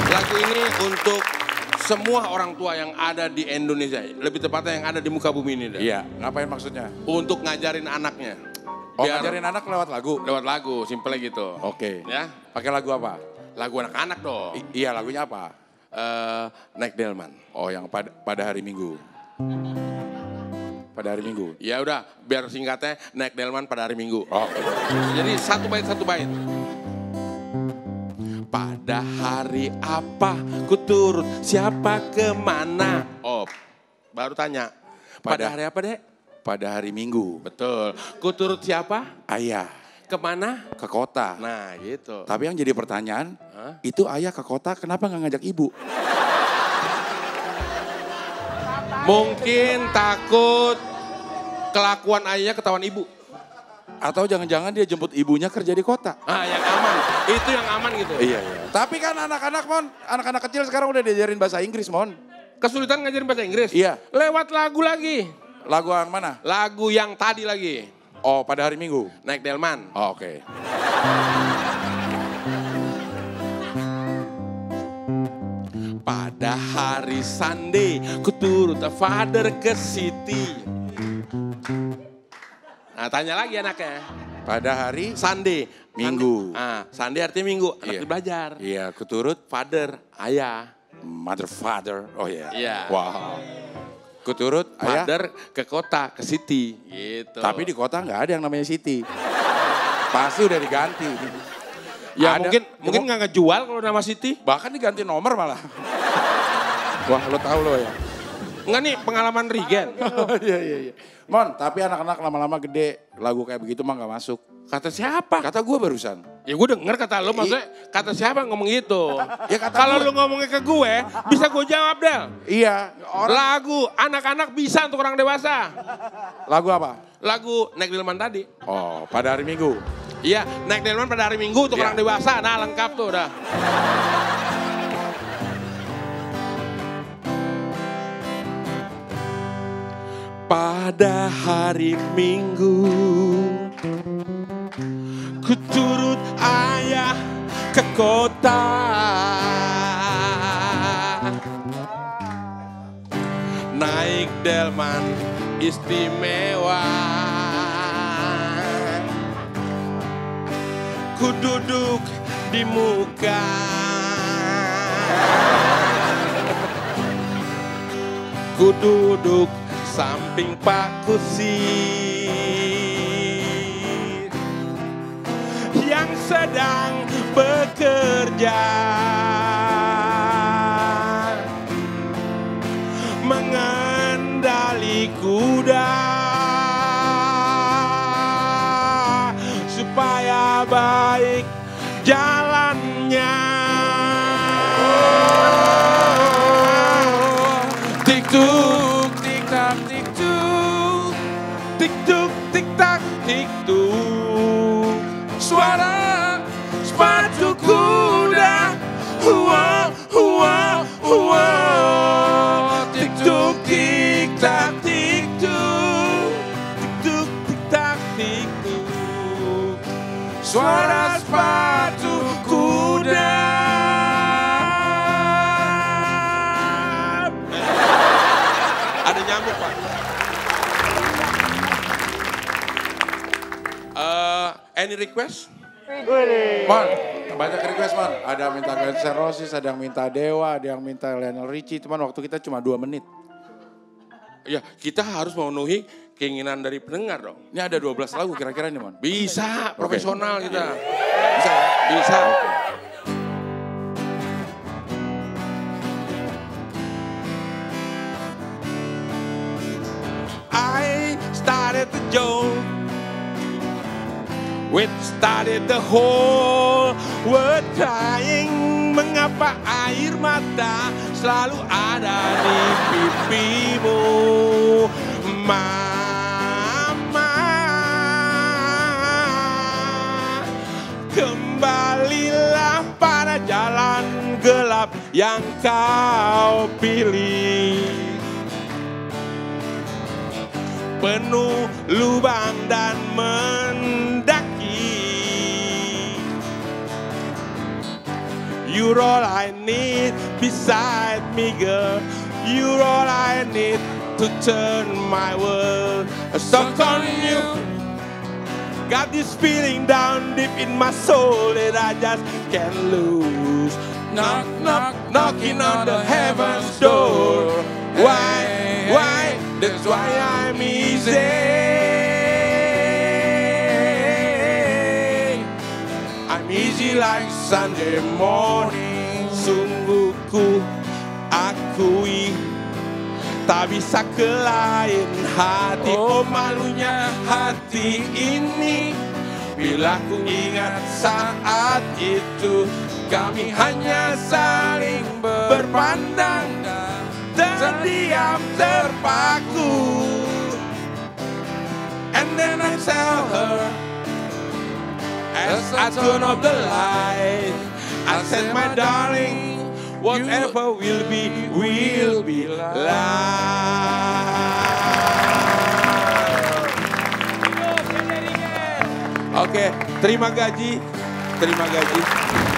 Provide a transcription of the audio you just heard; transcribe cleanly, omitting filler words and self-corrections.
Lagu ini untuk semua orang tua yang ada di Indonesia, lebih tepatnya yang ada di muka bumi ini. Iya, ngapain maksudnya? Untuk ngajarin anaknya. Oh, ngajarin anak lewat lagu? Lewat lagu, simple gitu. Oke. Ya. Pakai lagu apa? Lagu anak-anak dong. Iya, lagunya apa? Naik Delman. Oh, yang pada hari Minggu. Pada hari Minggu. Ya udah, biar singkatnya Naik Delman pada hari Minggu. Oh. Jadi satu bait. Pada hari apa ku turut siapa kemana? Oh, baru tanya. Pada hari apa, Dek? Pada hari Minggu. Betul. Ku turut siapa? Ayah. Kemana? Ke kota. Nah gitu. Tapi yang jadi pertanyaan, itu ayah ke kota kenapa nggak ngajak ibu? Mungkin takut kelakuan ayahnya ketahuan ibu. Atau jangan-jangan dia jemput ibunya kerja di kota? Ah, yang aman. Itu yang aman gitu. Iya. Tapi kan anak-anak kecil sekarang udah diajarin bahasa Inggris, Mon. Kesulitan ngajarin bahasa Inggris? Iya. Lewat lagu lagi. Lagu yang mana? Lagu yang tadi lagi. Oh, pada hari Minggu? Naik Delman. Oh, oke. Pada hari Sunday, ku turut father ke city. Nah, tanya lagi anaknya. Pada hari Sunday. Minggu. Sunday artinya minggu. Anak Iya. belajar. Iya, kuturut Father, ayah. mother father. Oh iya. Iya. Wow. Kuturut ayah. Father ke kota, ke city. Gitu. Tapi di kota nggak ada yang namanya Siti. Pasti udah diganti. ya Ada- mungkin nggak ngejual kalau nama city. Bahkan diganti nomor malah. Wah, lo tahu lo ya. Enggak nih pengalaman Regen. Iya. Mon, tapi anak-anak lama-lama gede, lagu kayak begitu mah nggak masuk. Kata siapa? Kata gue barusan. Ya gue denger kata lo, maksudnya kata siapa yang ngomong gitu? Ya kata Kalau gue. lo ngomongnya ke gue, bisa gue jawab Del. Iya, orang. Lagu anak-anak bisa untuk orang dewasa. Lagu apa? Lagu Naik Delman tadi. Oh, pada hari Minggu. Iya, Naik Delman pada hari Minggu untuk Iya. orang dewasa. Nah, lengkap tuh udah. Pada hari Minggu ku turut ayah ke kota. Naik Delman istimewa. Ku duduk di muka. Ku duduk samping Pak Kursi yang sedang bekerja mengendali kuda supaya baik jalannya. Tik-tuk, tik-tak, tik-tuk. Tik-tuk, tik-tak, tik-tuk. Suara sepatu kuda. Hua, hua, hua. Tik-tuk, tik-tak, tik-tuk. Tik-tuk, tik-tak, tik-tuk. Suara sepatu kuda. Ada nyamuk, Pak. Any request? Mon, banyak request, Mon. Ada yang minta Guns N' Roses, ada yang minta Dewa, ada yang minta Lionel Richie. Cuman waktu kita cuma 2 menit. Ya, kita harus memenuhi keinginan dari pendengar dong. Ini ada 12 lagu kira-kira nih, Mon. Bisa, profesional kita. Bisa ya? Bisa. I started the joke. We started the whole world crying. Mengapa air mata selalu ada di pipimu, Mama? Kembalilah pada jalan gelap yang kau pilih. Penuh lubang dan mendaki. You're all I need beside me, girl. You're all I need to turn my world. Stuck on you. Got this feeling down deep in my soul that I just can't lose. Knock, knock, knocking on the heaven's door. Why? That's why I'm easy. I'm easy like Sunday morning. Sungguh ku akui tak bisa ke lain hati. Oh malunya hati ini bila ku ingat saat itu. Kami hanya saling berpandang, terdiam terpaku. And then I tell her, as I turn off the light, I said, my darling, whatever will be life. Oke, terima gaji.